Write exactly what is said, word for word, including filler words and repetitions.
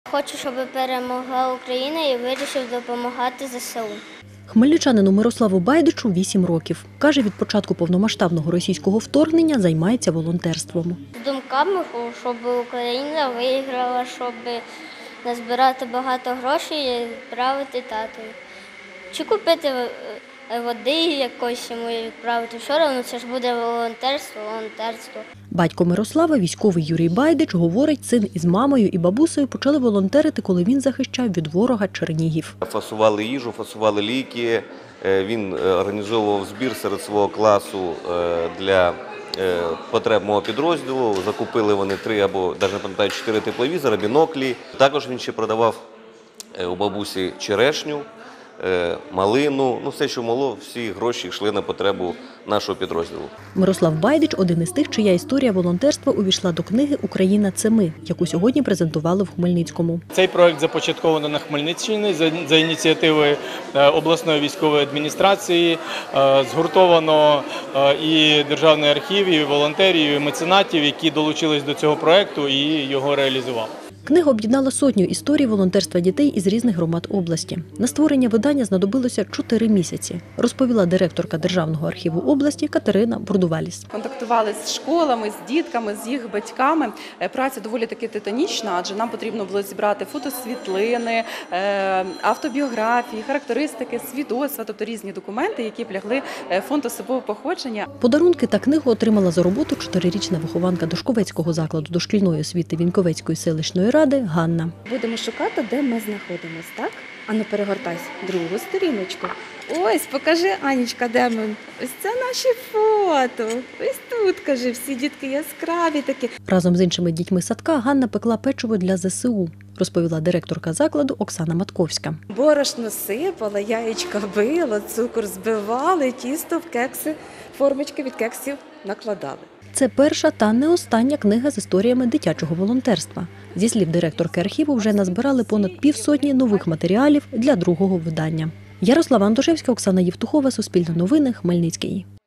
Хочу, щоб перемогла Україна і вирішив допомагати зе се у. Хмельничанину Мирославу Байдичу вісім років. Каже, від початку повномасштабного російського вторгнення займається волонтерством. З думками, щоб Україна виграла, щоб назбирати багато грошей і відправити татові. Чи купити води якось йому відправити. Все одно це ж буде волонтерство, волонтерство. Батько Мирослава, військовий Юрій Байдич, говорить, син із мамою і бабусею почали волонтерити, коли він захищав від ворога Чернігів. Фасували їжу, фасували ліки. Він організовував збір серед свого класу для потреб мого підрозділу. Закупили вони три або, навіть не пам'ятаю, чотири тепловізори, біноклі. Також він ще продавав у бабусі черешню, малину, ну все, що могло, всі гроші йшли на потребу нашого підрозділу. Мирослав Байдич – один із тих, чия історія волонтерства увійшла до книги «Україна – це ми», яку сьогодні презентували в Хмельницькому. Цей проект започатковано на Хмельниччині за ініціативи обласної військової адміністрації. Згуртовано і Державний архів, і волонтерів, і меценатів, які долучились до цього проекту і його реалізували. Книга об'єднала сотню історій волонтерства дітей із різних громад області. На створення видання знадобилося чотири місяці, розповіла директорка Державного архіву області Катерина Бурдуваліс. Контактували з школами, з дітками, з їх батьками. Праця доволі таки титанічна, адже нам потрібно було зібрати фотосвітлини, автобіографії, характеристики, свідоцтва, тобто різні документи, які б лягли в фонд особового походження. Подарунки та книгу отримала за роботу чотирирічна вихованка Дошковецького закладу дошкільної освіти Віньковецької селищної ради Ганна. Будемо шукати, де ми знаходимося, так? Ану, перегортайся. Другу сторіночку. Ось, покажи, Анічка, де ми. Ось це наші фото. Ось тут, кажи, всі дітки яскраві такі. Разом з іншими дітьми садка Ганна пекла печиво для зе се у, розповіла директорка закладу Оксана Матковська. Борошно сипала, яєчка била, цукор збивали, тісто в кекси, формочки від кексів накладали. Це перша та не остання книга з історіями дитячого волонтерства. Зі слів директорки архіву, вже назбирали понад півсотні нових матеріалів для другого видання. Ярослава Антошевська, Оксана Євтухова, Суспільне новини, Хмельницький.